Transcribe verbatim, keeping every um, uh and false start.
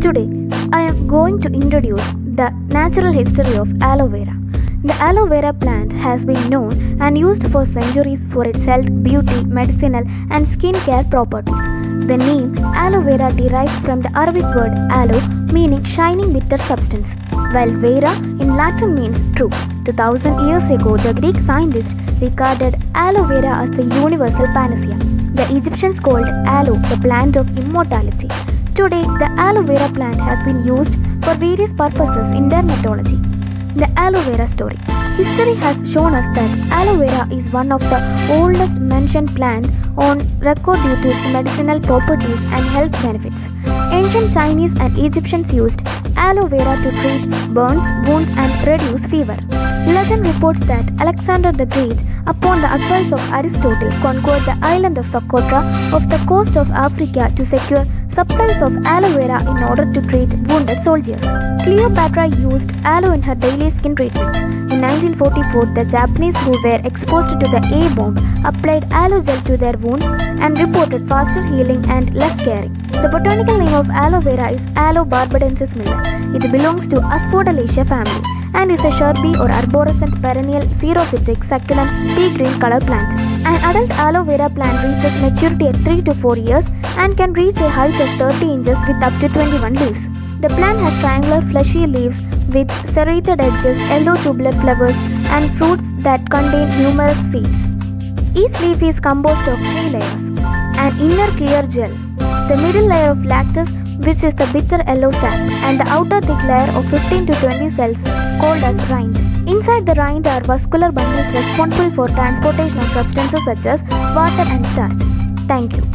Today, I am going to introduce the natural history of aloe vera. The aloe vera plant has been known and used for centuries for its health, beauty, medicinal, and skin care properties. The name aloe vera derives from the Arabic word aloe, meaning shining bitter substance, while vera in Latin means true. two thousand years ago, the Greek scientists regarded aloe vera as the universal panacea. The Egyptians called aloe the plant of immortality. Today, the aloe vera plant has been used for various purposes in dermatology. The aloe vera story. History has shown us that aloe vera is one of the oldest mentioned plants on record due to its medicinal properties and health benefits. Ancient Chinese and Egyptians used aloe vera to treat burns, wounds, and reduce fever. Legend reports that Alexander the Great, upon the advice of Aristotle, conquered the island of Socotra off the coast of Africa to secure supplies of aloe vera in order to treat wounded soldiers. Cleopatra used aloe in her daily skin treatment. In nineteen forty-four, the Japanese who were exposed to the A-bomb applied aloe gel to their wounds and reported faster healing and less scarring. The botanical name of aloe vera is Aloe barbadensis Miller. It belongs to Asphodelaceae family and is a shrubby or arborescent perennial xerophytic succulent pea green color plant. An adult aloe vera plant reaches maturity at three to four years and can reach a height of thirty inches with up to twenty-one leaves. The plant has triangular fleshy leaves with serrated edges, yellow tubular flowers, and fruits that contain numerous seeds. Each leaf is composed of three layers. An inner clear gel, the middle layer of lacteus, which is the bitter yellow sap, and the outer thick layer of fifteen to twenty cells called as rind. Inside the rind are vascular bundles responsible for transportation of substances such as water and starch. Thank you.